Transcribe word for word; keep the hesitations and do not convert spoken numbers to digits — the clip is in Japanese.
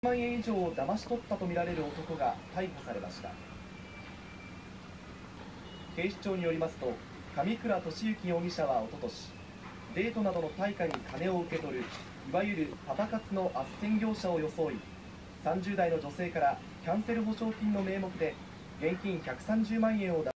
まんえん以上を騙し取ったとみられる男が逮捕されました。警視庁によりますと、上倉俊之容疑者はおととし、デートなどの対価に金を受け取る、いわゆるパパ活の斡旋業者を装い、さんじゅう代の女性からキャンセル保証金の名目で現金ひゃくさんじゅうまんえんを